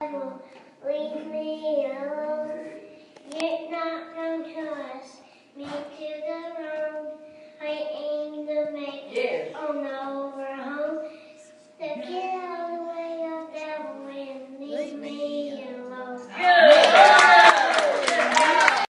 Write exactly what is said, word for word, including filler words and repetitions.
Leave me alone. Get not down to us. Me to the road. I aim to make. Yes. Oh no, we're home. The kill.